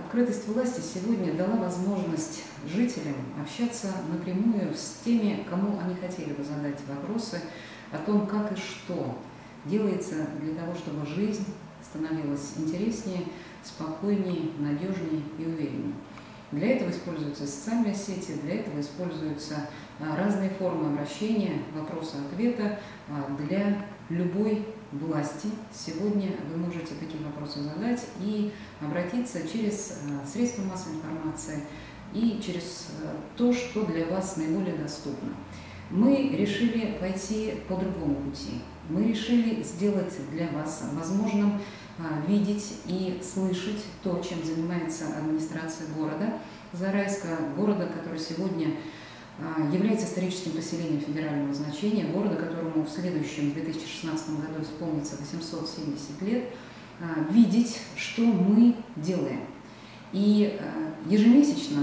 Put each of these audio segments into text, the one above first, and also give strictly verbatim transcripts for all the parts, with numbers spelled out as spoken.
Открытость власти сегодня дала возможность жителям общаться напрямую с теми, кому они хотели бы задать вопросы о том, как и что делается для того, чтобы жизнь становилась интереснее, спокойнее, надежнее и увереннее. Для этого используются социальные сети, для этого используются разные формы обращения, вопроса-ответа для любой власти. Сегодня вы можете такие вопросы задать и обратиться через средства массовой информации и через то, что для вас наиболее доступно. Мы решили пойти по другому пути. Мы решили сделать для вас возможным видеть и слышать то, чем занимается администрация города Зарайска, города, который сегодня является историческим поселением федерального значения, города, которому в следующем две тысячи шестнадцатом году исполнится восемьсот семьдесят лет, видеть, что мы делаем. И ежемесячно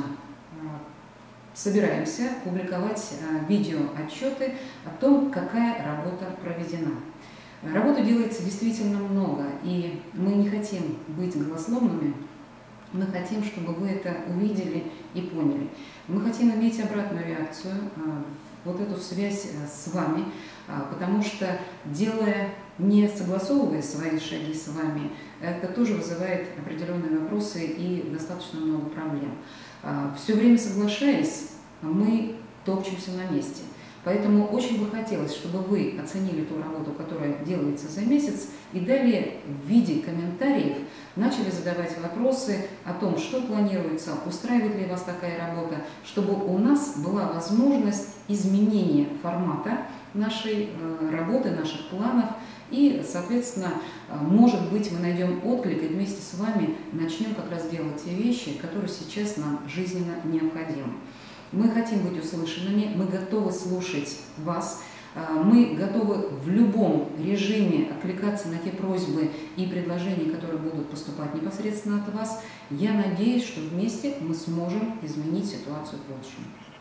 собираемся публиковать видеоотчеты о том, какая работа проведена. Работы делается действительно много, и мы не хотим быть голословными, мы хотим, чтобы вы это увидели и поняли. Мы хотим иметь обратную реакцию, вот эту связь с вами, потому что, делая, не согласовывая свои шаги с вами, это тоже вызывает определенные вопросы и достаточно много проблем. Все время соглашаясь, мы топчемся на месте. Поэтому очень бы хотелось, чтобы вы оценили ту работу, которая делается за месяц, и далее в виде комментариев начали задавать вопросы о том, что планируется, устраивает ли вас такая работа, чтобы у нас была возможность изменения формата нашей работы, наших планов, и, соответственно, может быть, мы найдем отклик и вместе с вами начнем как раз делать те вещи, которые сейчас нам жизненно необходимы. Мы хотим быть услышанными, мы готовы слушать вас, мы готовы в любом режиме откликаться на те просьбы и предложения, которые будут поступать непосредственно от вас. Я надеюсь, что вместе мы сможем изменить ситуацию к лучшему.